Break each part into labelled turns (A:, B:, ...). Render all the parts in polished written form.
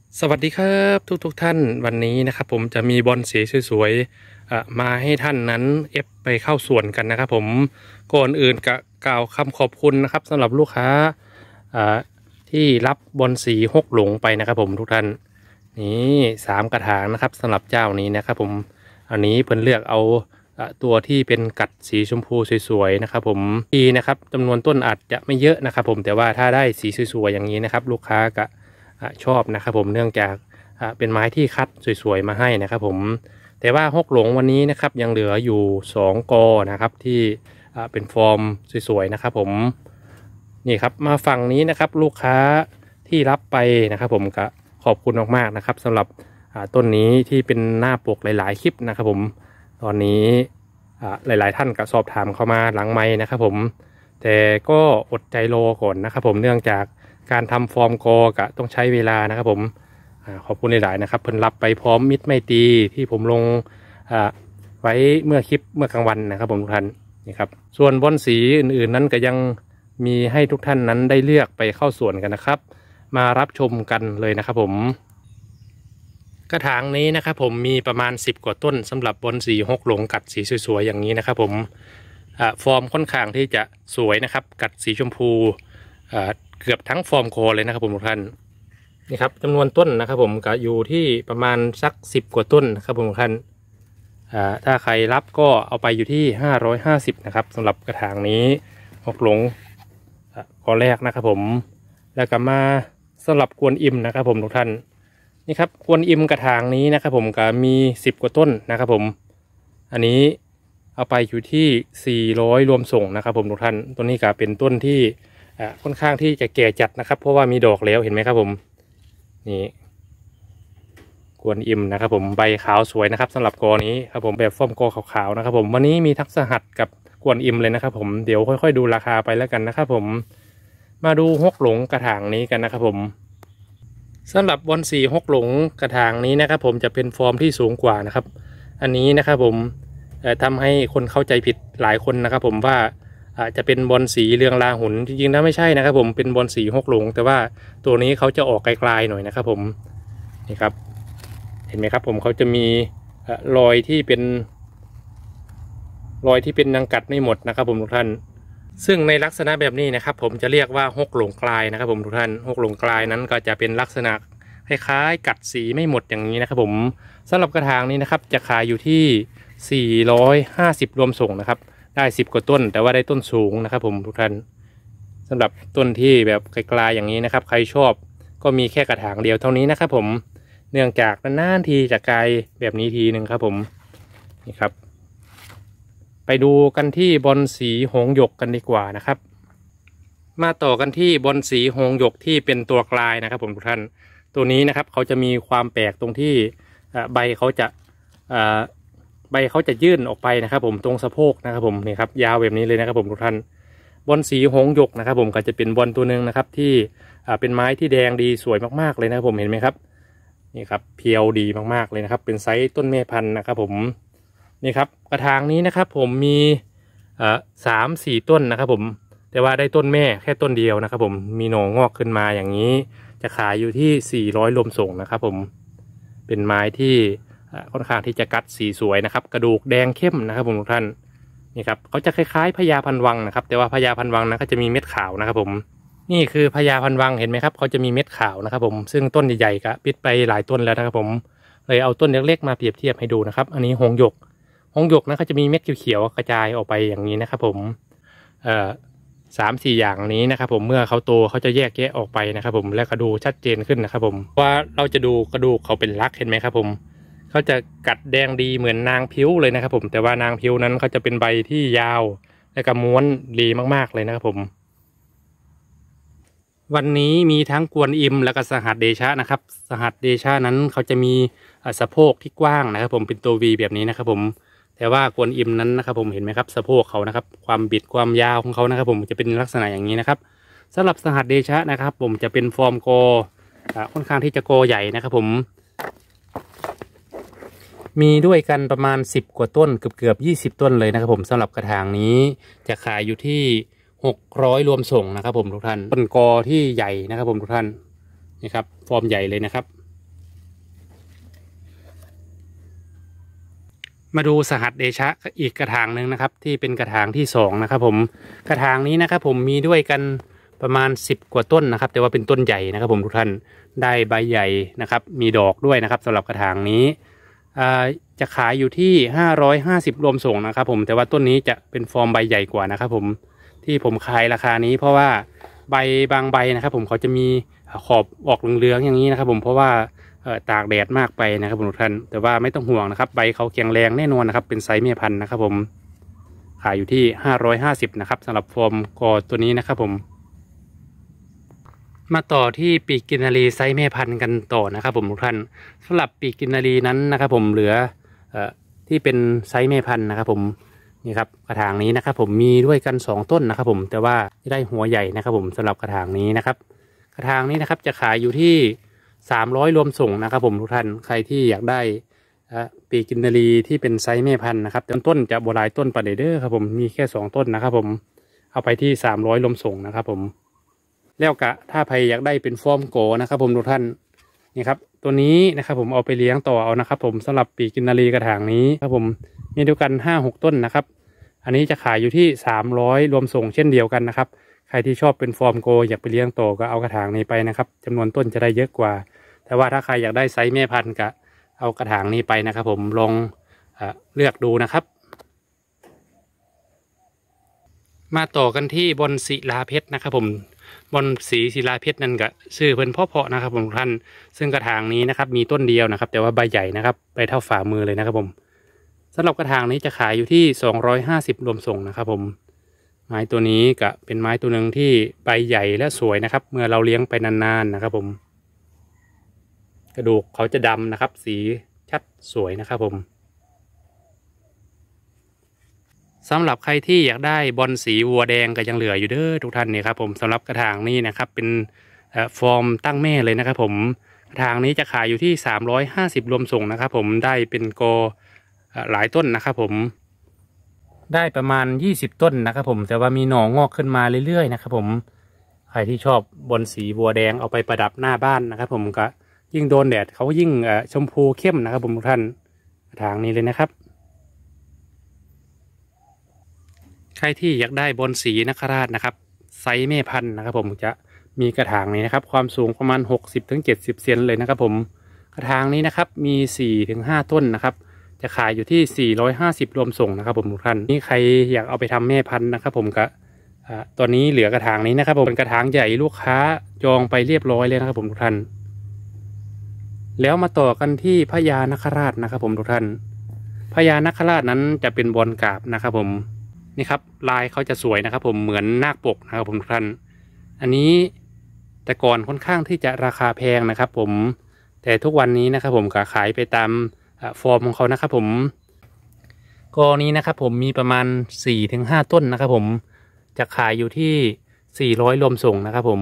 A: สวัสดีครับทุกท่านวันนี้นะครับผมจะมีบอลสีสวยๆมาให้ท่านนั้นไปเข้าส่วนกันนะครับผมก่อนอื่นกล่าวคำขอบคุณนะครับสำหรับลูกค้าอ่าที่รับบอลสีฮกหลงไปนะครับผมทุกท่านนี่3 กระถางนะครับสำหรับเจ้านี้นะครับผมอันนี้เพิ่นเลือกเอาตัวที่เป็นกัดสีชมพูสวยๆนะครับผมดีนะครับจำนวนต้นอาจจะไม่เยอะนะครับผมแต่ว่าถ้าได้สีสวยๆอย่างนี้นะครับลูกค้าก็ชอบนะครับผมเนื่องจากเป็นไม้ที่คัดสวยๆมาให้นะครับผมแต่ว่าฮกหลงวันนี้นะครับยังเหลืออยู่2 กอนะครับที่เป็นฟอร์มสวยๆนะครับผมนี่ครับมาฝั่งนี้นะครับลูกค้าที่รับไปนะครับผมก็ขอบคุณมากๆนะครับสำหรับต้นนี้ที่เป็นหน้าปกหลายๆคลิปนะครับผมตอนนี้หลายๆท่านก็สอบถามเข้ามาหลังไมค์นะครับผมแต่ก็อดใจรอก่อนนะครับผมเนื่องจากการทำฟอร์มกอกะต้องใช้เวลานะครับผมขอบคุณหลายๆนะครับเพิ่นรับไปพร้อมมิตรไมตรีที่ผมลงไว้เมื่อคลิปเมื่อกลางวันนะครับผมทุกท่านนี่ครับส่วนบอลสีอื่นๆนั้นก็ยังมีให้ทุกท่านนั้นได้เลือกไปเข้าส่วนกันนะครับมารับชมกันเลยนะครับผมกระถางนี้นะครับผมมีประมาณ10 กว่าต้นสำหรับบอลสีฮกหลงกัดสีสวยๆอย่างนี้นะครับผมฟอร์มค่อนข้างที่จะสวยนะครับกัดสีชมพูเกือบทั้งฟอร์มโคเลยนะครับผมทุกท่านนี่ครับจำนวนต้นนะครับผมก็อยู่ที่ประมาณสัก10 กว่าต้นนะครับผมทุกท่านถ้าใครรับก็เอาไปอยู่ที่550นะครับสำหรับกระถางนี้ฮกหลงกอแรกนะครับผมแล้วก็มาสำหรับกวนอิมนะครับผมทุกท่านนี่ครับกวนอิมกระถางนี้นะครับผมก็มี10 กว่าต้นนะครับผมอันนี้เอาไปอยู่ที่400รวมส่งนะครับผมทุกท่านต้นนี้ก็เป็นต้นที่ค่อนข้างที่จะแก่จัดนะครับเพราะว่ามีดอกแล้วเห็นไหมครับผมนี่กวนอิมนะครับผมใบขาวสวยนะครับสำหรับกอนี้ครับผมแบบฟอร์มกอขาวๆนะครับผมวันนี้มีทักษะหัดกับกวนอิมเลยนะครับผมเดี๋ยวค่อยๆดูราคาไปแล้วกันนะครับผมมาดูฮกหลงกระถางนี้กันนะครับผมสำหรับบอนสีฮกหลงกระถางนี้นะครับผมจะเป็นฟอร์มที่สูงกว่านะครับอันนี้นะครับผมทำให้คนเข้าใจผิดหลายคนนะครับผมว่าจะเป็นบอลสีเรืองราหุนจริงๆแล้วไม่ใช่นะครับผมเป็นบอลสีฮกหลงแต่ว่าตัวนี้เขาจะออกไกลๆหน่อยนะครับผมนี่ครับเห็นไหมครับผมเขาจะมีรอยที่เป็นยังกัดไม่หมดนะครับผมทุกท่านซึ่งในลักษณะแบบนี้นะครับผมจะเรียกว่าฮกหลงกลายนะครับผมทุกท่านฮกหลงกลายนั้นก็จะเป็นลักษณะคล้ายๆกัดสีไม่หมดอย่างนี้นะครับผมสำหรับกระถางนี้นะครับจะขายอยู่ที่450รวมส่งนะครับได้10 กว่าต้นแต่ว่าได้ต้นสูงนะครับผมทุกท่านสำหรับต้นที่แบบไกลๆอย่างนี้นะครับใครชอบก็มีแค่กระถางเดียวเท่านี้นะครับผมเนื่องจากนานๆทีจะกลายแบบนี้ทีหนึ่งครับผมนี่ครับไปดูกันที่บอลสีหงส์หยกกันดีกว่านะครับมาต่อกันที่บอลสีหงส์หยกที่เป็นตัวกลายนะครับผมทุกท่านตัวนี้นะครับเขาจะมีความแปลกตรงที่ใบเขาจะยื่นออกไปนะครับผมตรงสะโพกนะครับผมนี่ครับยาวแบบนี้เลยนะครับผมทุกท่านบอลสีหงส์หยกนะครับผมก็จะเป็นบอลตัวหนึ่งนะครับที่เป็นไม้ที่แดงดีสวยมากๆเลยนะครับผมเห็นไหมครับนี่ครับเพียวดีมากๆเลยนะครับเป็นไซส์ต้นแม่พันธุ์นะครับผมนี่ครับกระถางนี้นะครับผมมี3-4 ต้นนะครับผมแต่ว่าได้ต้นแม่แค่ต้นเดียวนะครับผมมีหน่องอกขึ้นมาอย่างนี้จะขายอยู่ที่400รวมส่งนะครับผมเป็นไม้ที่ค่อนข้างที่จะกัดสีสวยนะครับกระดูกแดงเข้มนะครับผมทุกท่านนี่ครับเขาจะคล้ายๆพญาพันวังนะครับแต่ว่าพญาพันวังนะก็จะมีเม็ดขาวนะครับผมนี่คือพญาพันวังเห็นไหมครับเขาจะมีเม็ดขาวนะครับผมซึ่งต้นใหญ่ๆก็ปิดไปหลายต้นแล้วนะครับผมเลยเอาต้นเล็กๆมาเปรียบเทียบให้ดูนะครับอันนี้หงส์หยกนะเขาจะมีเม็ดเขียวๆกระจายออกไปอย่างนี้นะครับผม3-4อย่างนี้นะครับผมเมื่อเขาโตเขาจะแยกแยะออกไปนะครับผมและกระดูกชัดเจนขึ้นนะครับผมว่าเราจะดูกระดูกเขาเป็นลักเห็นไหมครับผมเขาจะกัดแดงดีเหมือนนางพิ้วเลยนะครับผมแต่ว่านางพิ้วนั้นเขาจะเป็นใบที่ยาวและก็ม้วนดีมากๆเลยนะครับผมวันนี้มีทั้งกวนอิมและก็สหัสเดชะนะครับสหัสเดชะนั้นเขาจะมีสะโพกที่กว้างนะครับผมเป็นตัววีแบบนี้นะครับผมแต่ว่ากวนอิมนั้นนะครับผมเห็นไหมครับสะโพกเขานะครับความบิดความยาวของเขานะครับผมจะเป็นลักษณะอย่างนี้นะครับสำหรับสหัสเดชะนะครับผมจะเป็นฟอร์มโกค่อนข้างที่จะโกใหญ่นะครับผมมีด้วยกันประมาณ10 กว่าต้นเกือบ20 ต้นเลยนะครับผมสำหรับกระถางนี้จะขายอยู่ที่600รวมส่งนะครับผมทุกท่านต้นกอที่ใหญ่นะครับผมทุกท่านนี่ครับฟอร์มใหญ่เลยนะครับ
B: มาดูสหัสเดชะอีกกระถางหนึ่งนะครับที่เป็นกระถางที่2นะครับผมกระถางนี้นะครับผมมีด้วยกันประมาณ10กว่าต้นนะครับแต่ว่าเป็นต้นใหญ่นะครับผมทุกท่านได้ใบใหญ่นะครับมีดอกด้วยนะครับสำหรับกระถางนี้จะขายอยู่ที่550รวมส่งนะครับผมแต่ว่าต้นนี้จะเป็นฟอร์มใบใหญ่กว่านะครับผมที่ผมขายราคานี้เพราะว่าใบบางใบนะครับผมเขาจะมีขอบออกเหลืองๆอย่างนี้นะครับผมเพราะว่าตากแดดมากไปนะครับทุกท่านแต่ว่าไม่ต้องห่วงนะครับใบเขาแข็งแรงแน่นอนนะครับเป็นไซส์แม่พันธุ์นะครับผมขายอยู่ที่550นะครับสำหรับฟอร์มกอตัวนี้นะครับผมมาต่อที่ปีกกินนารีไซส์แม่พันธุ์กันต่อนะครับผมทุกท่านสำหรับปีกกินนารีนั้นนะครับผมเหลือที่เป็นไซส์แม่พันธุ์นะครับผมนี่ครับกระถางนี้นะครับผมมีด้วยกัน2ต้นนะครับผมแต่ว่าได้หัวใหญ่นะครับผมสำหรับกระถางนี้นะครับกระถางนี้นะครับจะขายอยู่ที่300รวมส่งนะครับผมทุกท่านใครที่อยากได้ปีกกินนารีที่เป็นไซส์แม่พันธุ์นะครับต้นจะโบราณต้นประเดเดอร์ครับผมมีแค่2ต้นนะครับผมเอาไปที่300รวมส่งนะครับผมแล้วกะถ้าใครอยากได้เป็นฟอร์มโกนะครับผมทุกท่านนี่ครับตัวนี้นะครับผมเอาไปเลี้ยงต่อเอานะครับผมสำหรับปีกกินนารีกระถางนี้ครับผมมีด้วยกัน5-6ต้นนะครับอันนี้จะขายอยู่ที่300รวมส่งเช่นเดียวกันนะครับใครที่ชอบเป็นฟอร์มโกอยากไปเลี้ยงต่อก็เอากระถางนี้ไปนะครับจำนวนต้นจะได้เยอะกว่าแต่ว่าถ้าใครอยากได้ไซส์แม่พันธุ์ก็เอากระถางนี้ไปนะครับผมลองเลือกดูนะครับมาต่อกันที่บอนศิลาเพชรนะครับผมบอนสีศิลาเพชรนั่นก็ชื่อเพิ่นเพาะๆนะครับผมท่านซึ่งกระถางนี้นะครับมีต้นเดียวนะครับแต่ว่าใบใหญ่นะครับใบเท่าฝ่ามือเลยนะครับผมสำหรับกระถางนี้จะขายอยู่ที่250รวมส่งนะครับผมไม้ตัวนี้ก็เป็นไม้ตัวหนึ่งที่ใบใหญ่และสวยนะครับเมื่อเราเลี้ยงไปนานๆนะครับผมกระดูกเขาจะดำนะครับสีชัดสวยนะครับผมสำหรับใครที่อยากได้บอลสีวัวแดงก็ยังเหลืออยู่เด้อทุกท่านเนี่ยครับผมสำหรับกระถางนี้นะครับเป็นฟอร์มตั้งแม่เลยนะครับผมกระถางนี้จะขายอยู่ที่350รวมส่งนะครับผมได้เป็นกอหลายต้นนะครับผมได้ประมาณ20ต้นนะครับผมแต่ว่ามีหน่องอกขึ้นมาเรื่อยๆนะครับผมใครที่ชอบบอลสีวัวแดงเอาไปประดับหน้าบ้านนะครับผมก็ยิ่งโดนแดดเขายิ่งชมพูเข้มนะครับผมทุกท่านกระถางนี้เลยนะครับใครที่อยากได้บอนสีนคราชนะครับไซส์แม่พันธุ์นะครับผมจะมีกระถางนี้นะครับความสูงประมาณ60-70 เซนเลยนะครับผมกระถางนี้นะครับมี4-5ต้นนะครับจะขายอยู่ที่450รวมส่งนะครับผมทุกท่านนี่ใครอยากเอาไปทำแม่พันธุ์นะครับผมก็ตอนนี้เหลือกระถางนี้นะครับผมเป็นกระถางใหญ่ลูกค้าจองไปเรียบร้อยเลยนะครับผมทุกท่านแล้วมาต่อกันที่พญานคราชนะครับผมทุกท่านพญานคราชนั้นจะเป็นบอลกาบนะครับผมนี่ครับลายเขาจะสวยนะครับผมเหมือนนาคปกนะครับผมทุกท่านอันนี้แต่ก่อนค่อนข้างที่จะราคาแพงนะครับผมแต่ทุกวันนี้นะครับผมก็ขายไปตามฟอร์มของเขานะครับผมกอนี้นะครับผมมีประมาณ4-5ต้นนะครับผมจะขายอยู่ที่400รวมส่งนะครับผม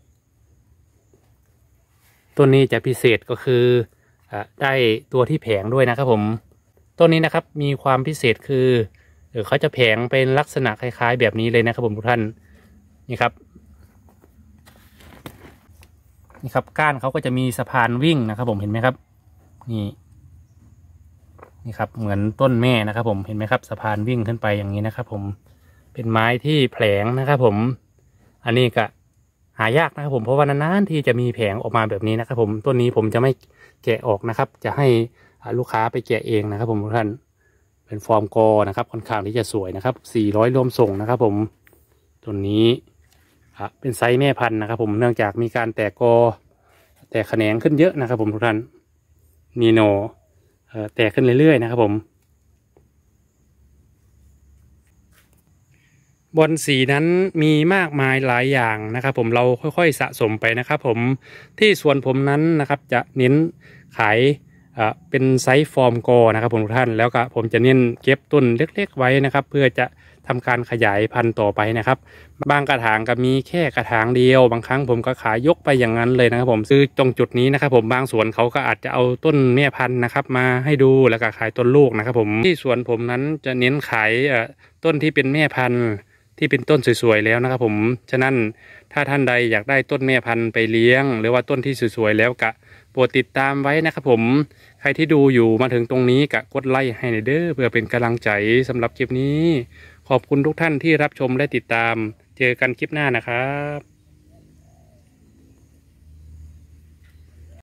B: ต้นนี้จะพิเศษก็คือได้ตัวที่แผงด้วยนะครับผมต้นนี้นะครับมีความพิเศษคือเขาจะแผงเป็นลักษณะคล้ายๆแบบนี้เลยนะครับผมทุกท่านนี่ครับก้านเขาก็จะมีสะพานวิ่งนะครับผมเห็นไหมครับนี่ครับเหมือนต้นแม่นะครับผมเห็นไหมครับสะพานวิ่งขึ้นไปอย่างนี้นะครับผมเป็นไม้ที่แผงนะครับผมอันนี้ก็หายากนะครับผมเพราะว่านานๆที่จะมีแผงออกมาแบบนี้นะครับผมต้นนี้ผมจะไม่แกะออกนะครับจะให้ลูกค้าไปแกะเองนะครับผมทุกท่านเป็นฟอร์มกอนะครับค่อนข้างที่จะสวยนะครับ400รวมส่งนะครับผมตัวนี้เป็นไซส์แม่พันธุ์นะครับผมเนื่องจากมีการแตกกอแตกแขนงขึ้นเยอะนะครับผมทุกท่านมีโนแตกขึ้นเรื่อยๆนะครับผมบอลสีนั้นมีมากมายหลายอย่างนะครับผมเราค่อยๆสะสมไปนะครับผมที่ส่วนผมนั้นนะครับจะเน้นขายเป็นไซส์ฟอร์มกอนะครับผมทุกท่านแล้วก็ผมจะเน้นเก็บต้นเล็กๆไว้นะครับเพื่อจะทำการขยายพันธุ์ต่อไปนะครับบางกระถางก็มีแค่กระถางเดียวบางครั้งผมก็ขายยกไปอย่างนั้นเลยนะครับผมซื้อตรงจุดนี้นะครับผมบางสวนเขาก็อาจจะเอาต้นแม่พันธุ์นะครับมาให้ดูแล้วก็ขายต้นลูกนะครับผมที่สวนผมนั้นจะเน้นขายต้นที่เป็นแม่พันธุ์ที่เป็นต้นสวยๆแล้วนะครับผมฉะนั้นถ้าท่านใดอยากได้ต้นแม่พันธุ์ไปเลี้ยงหรือว่าต้นที่สวยๆแล้วกะโปรดติดตามไว้นะครับผมใครที่ดูอยู่มาถึงตรงนี้กะกดไลค์ให้หน่อยเด้อเพื่อเป็นกำลังใจสำหรับคลิปนี้ขอบคุณทุกท่านที่รับชมและติดตามเจอกันคลิปหน้านะครับ